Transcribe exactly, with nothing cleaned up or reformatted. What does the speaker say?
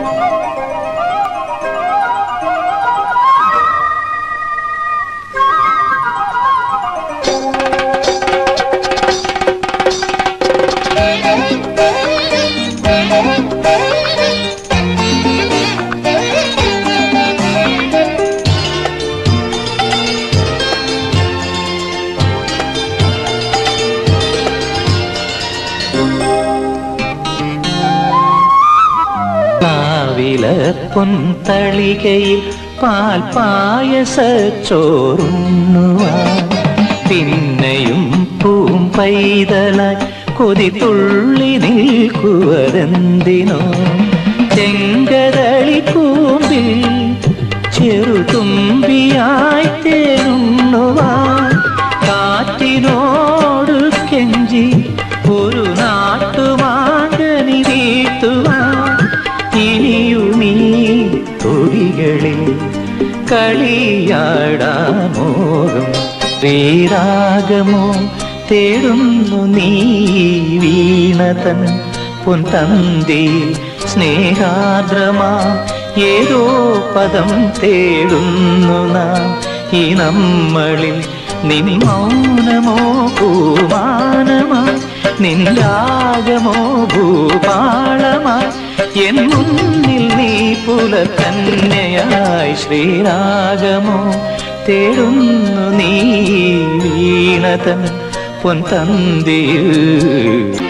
പൊൻതളികയിൽ പാൽപായസച്ചോറുണ്ണുവാൻ പിന്നെയും പൂമ്പൈതലായി കൊതി തുള്ളി നിൽക്കുവതെന്തിനോ ചെങ്കതളി കൂമ്പിൽ ചെറുതുമ്പിയായി തേനുണ്ണുവാൻ കാറ്റിനോട് കെഞ്ചി ഒരു നാട്ടുമാങ്കനി വീട്ടുവാൻ ഇനിയുമീ തൊടികളിൽ കളിയാടാമോറും ശ്രീരാഗമോ തേടുന്നു നീ വീണതൻ പൊൻതന്തിയിൽ സ്നേഹാർദ്രമാ ഏതോ പദം തേടുന്നു നാം ഈ നമ്മളിൽ നിൻ മൗനമോ പൂമാനമായി നിൻ രാഗമോ ഭൂപാളമായി എൻ മുന്നിൽ നീ പുലകന്യയായി ശ്രീരാഗമോ തേടുന്നു നീ വീണതൻ പൊൻതന്തിയിൽ